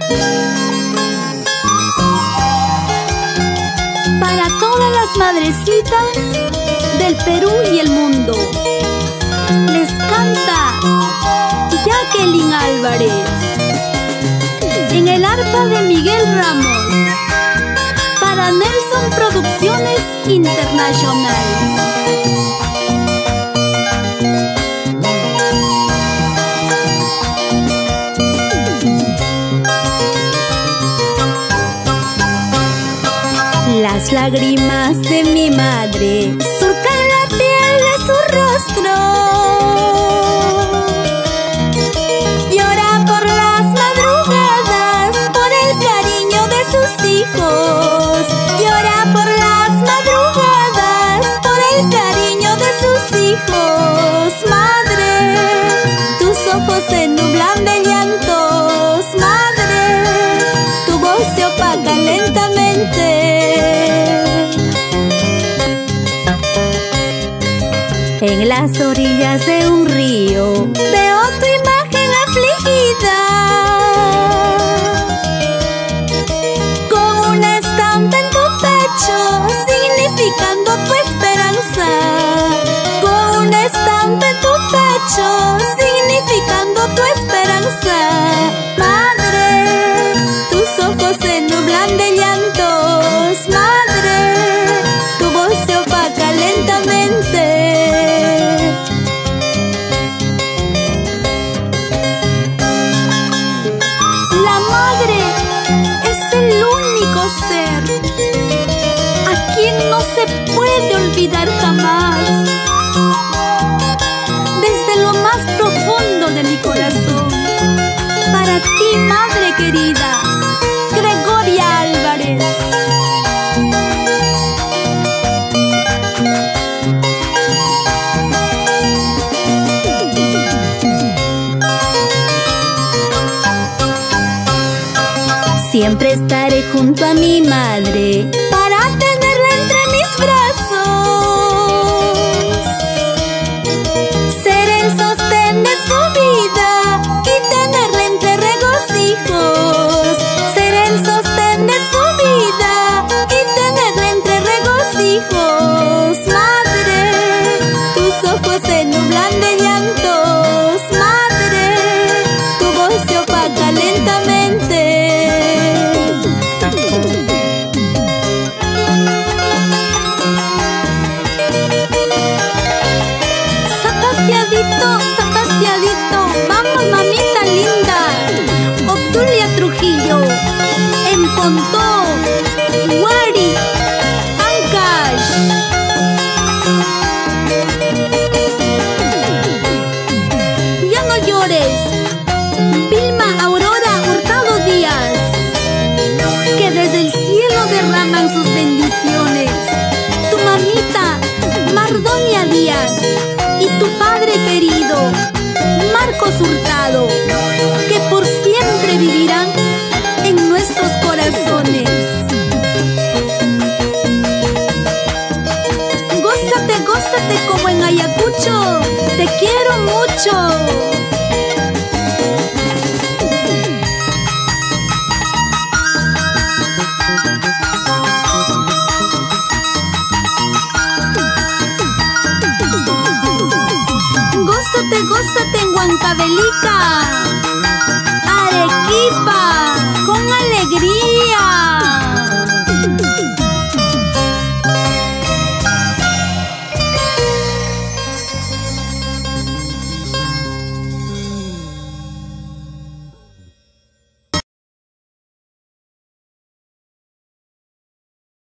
Para todas las madrecitas del Perú y el mundo, les canta Jacqueline Álvarez en el arpa de Miguel Ramos para Nelson Producciones Internacional. Las lágrimas de mi madre surcan la piel de su rostro. Llora por las madrugadas, por el cariño de sus hijos. Llora por las madrugadas, por el cariño de sus hijos. Madre, tus ojos se nublan de llantos. Madre, tu voz se opaca lentamente. En las orillas de un río veo tu imagen afligida, con una estampa en tu pecho significando tu esperanza. Con una estampa en tu pecho significando tu esperanza. Madre, tus ojos se nublan de llantos. Madre, tu voz se opaca lentamente. Ser a quien no se puede olvidar jamás. Desde lo más profundo de mi corazón, para ti, madre querida, Gregoria Álvarez. Siempre estaré junto a mi madre para tenerla entre mis brazos. Seré el sostén de su vida y tenerla entre regocijos. Seré el sostén de su vida y tenerla entre regocijos. Madre, tus ojos se nublan de llantos. Madre, tu voz se opaca lentamente. Zapateadito, vamos mamita linda. Obdulia Trujillo, en Pontó, Wari, Ancash. Ya no llores.